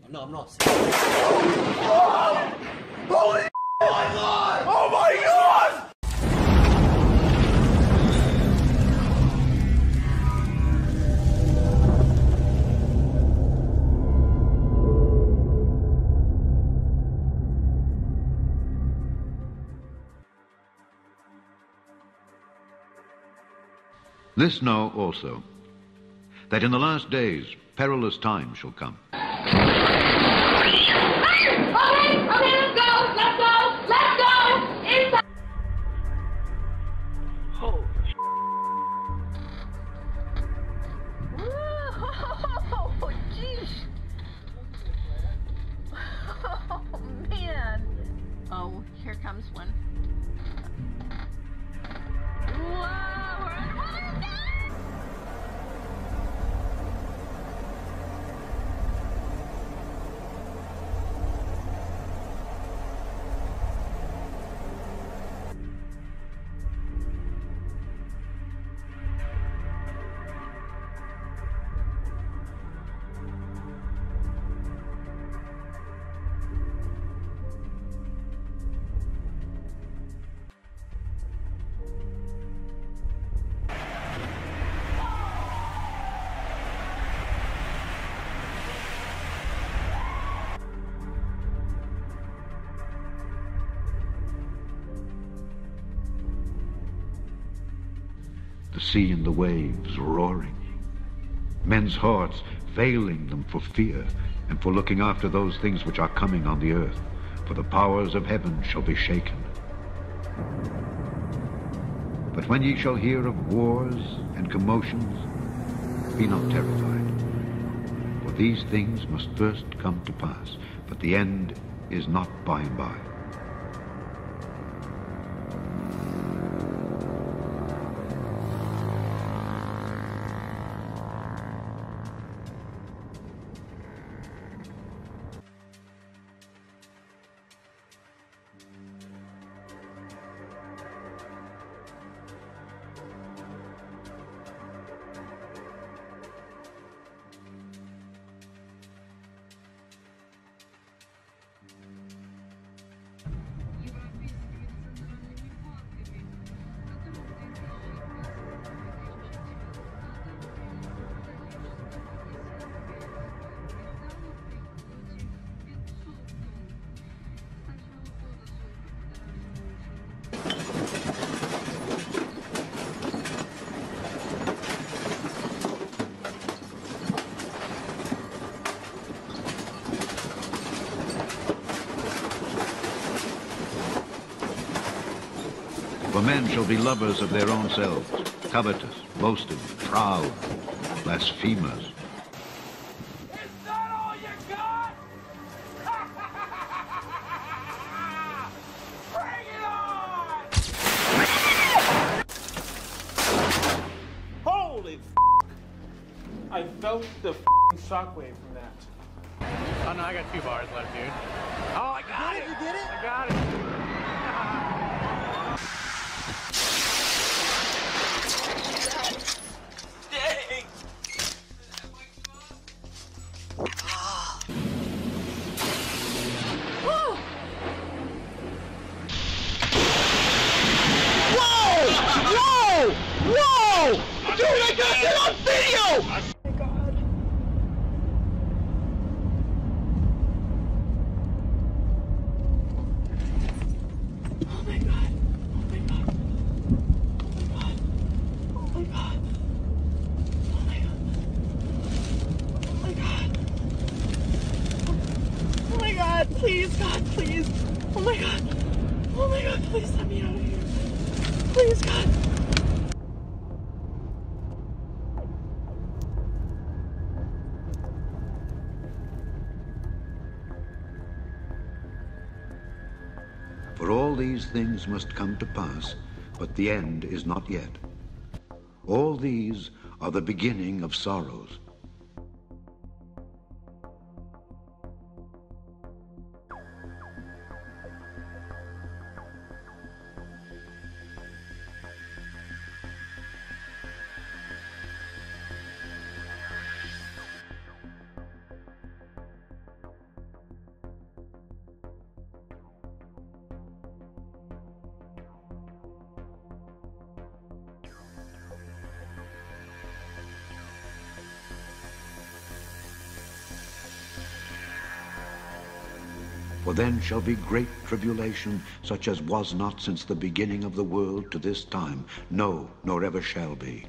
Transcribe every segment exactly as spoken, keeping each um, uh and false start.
No, I'm not. Oh! Holy oh my God! Oh my God! This know also, that in the last days perilous times shall come. Okay, okay, let's go, let's go, let's go! Inside! Holy Oh, jeez. Oh, man. Oh, here comes one. Whoa, we're underwater again! The sea and the waves roaring, men's hearts failing them for fear and for looking after those things which are coming on the earth, for the powers of heaven shall be shaken. But when ye shall hear of wars and commotions, be not terrified, for these things must first come to pass, but the end is not by and by. For men shall be lovers of their own selves, covetous, boasters, proud, blasphemers. Is that all you got? Bring it on! Holy f***. I felt the f***ing shockwave from that. Oh no, I got two bars left, dude. Oh, I got it! You did it? I got it! Dang! Whoa! Whoa! Whoa! Dude, I got it on video! Please, God, please. Oh my God. Oh my God, please let me out of here. Please, God. For all these things must come to pass, but the end is not yet. All these are the beginning of sorrows. For then shall be great tribulation, such as was not since the beginning of the world to this time, no, nor ever shall be.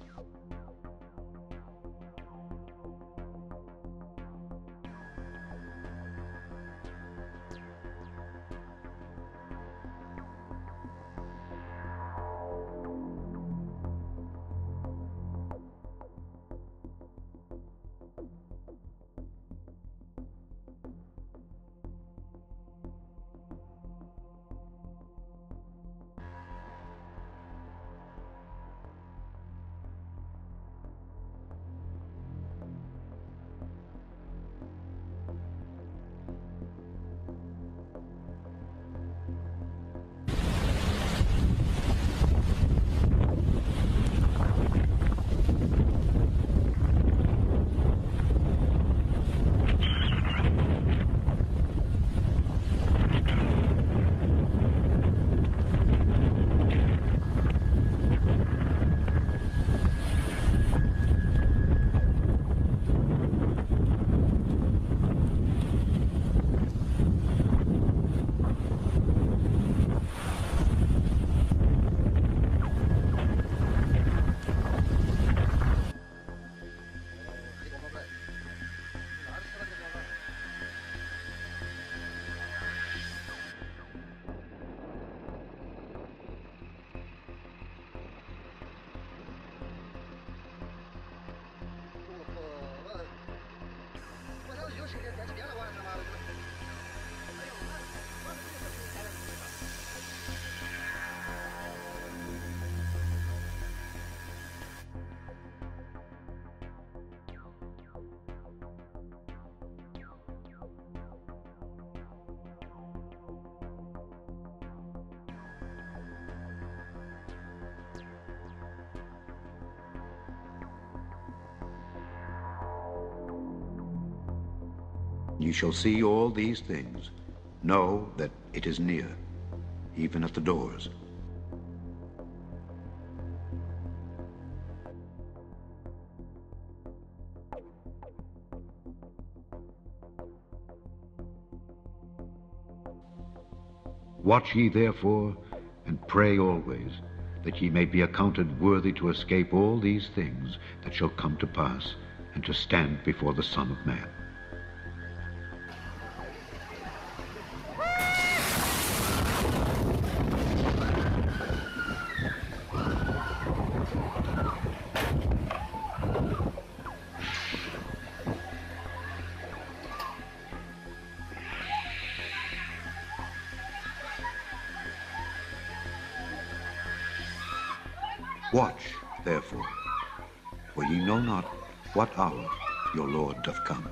You shall see all these things. Know that it is near, even at the doors. Watch ye therefore, and pray always, that ye may be accounted worthy to escape all these things that shall come to pass, and to stand before the Son of Man. Watch, therefore, for ye know not what hour your Lord doth come.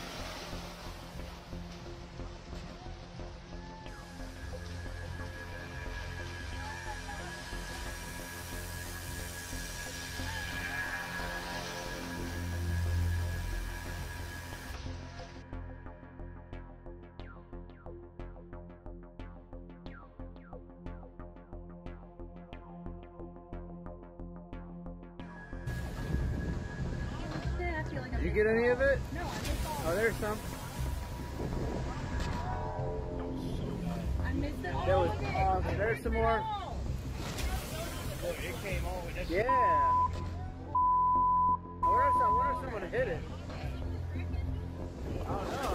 Did you get any of it? No, I missed all. Oh, there's some. I missed it all. There was, uh, there's some more. Oh, it came over. That's Yeah. I wonder if, some, wonder if someone hit it. I don't know.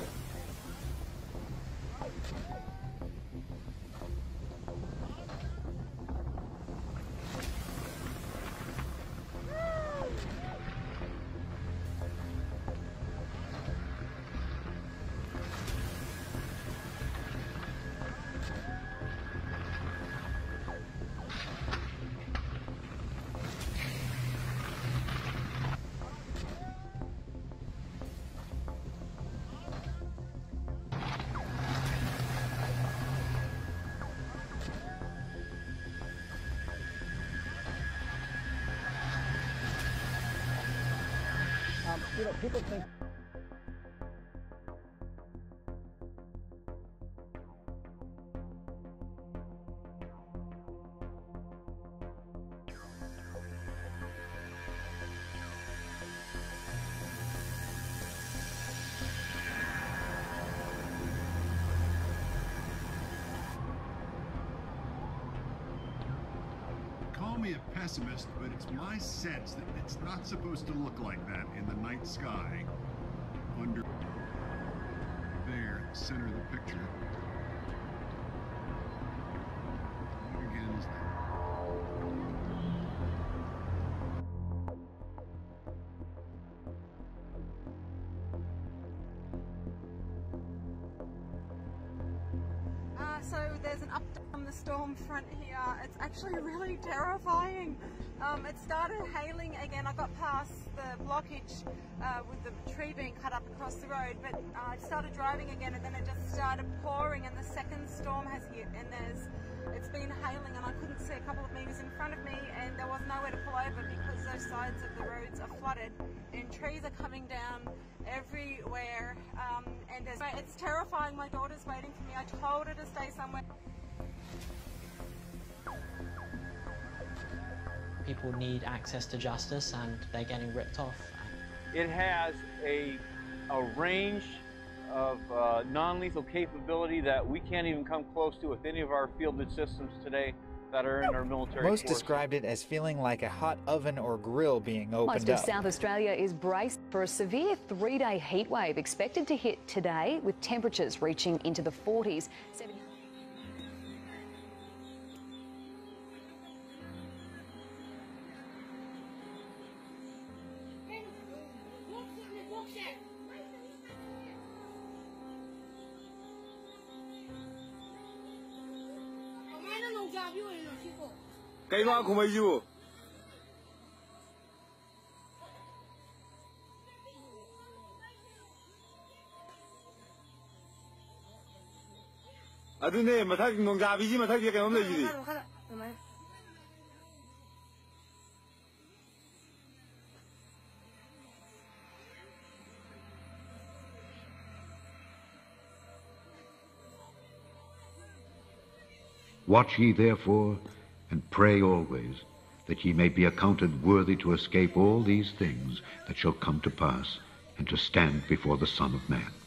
Um, you know, people think me a pessimist, but it's my sense that it's not supposed to look like that in the night sky. Under there, center of the picture. What again is that? Uh, so there's an update on the storm front here. It's actually really terrifying. Um, it started hailing again. I got past the blockage uh, with the tree being cut up across the road, but uh, I started driving again, and then it just started pouring, and the second storm has hit, and there's it's been hailing, and I couldn't see a couple of meters in front of me, and there was nowhere to pull over because those sides of the roads are flooded, and trees are coming down everywhere, um, and there's, it's terrifying. My daughter's waiting for me. I told her to stay somewhere. People need access to justice, and they're getting ripped off. It has a, a range of uh, non-lethal capability that we can't even come close to with any of our fielded systems today that are in our military Most forces. described it as feeling like a hot oven or grill being opened Most of up. South Australia is braced for a severe three-day heat wave expected to hit today, with temperatures reaching into the forties. Cái hoa của mấy dù? À tôi này mà thấy nông gia vì mà thấy cái cái này gì? Watch ye therefore, and pray always, that ye may be accounted worthy to escape all these things that shall come to pass, and to stand before the Son of Man.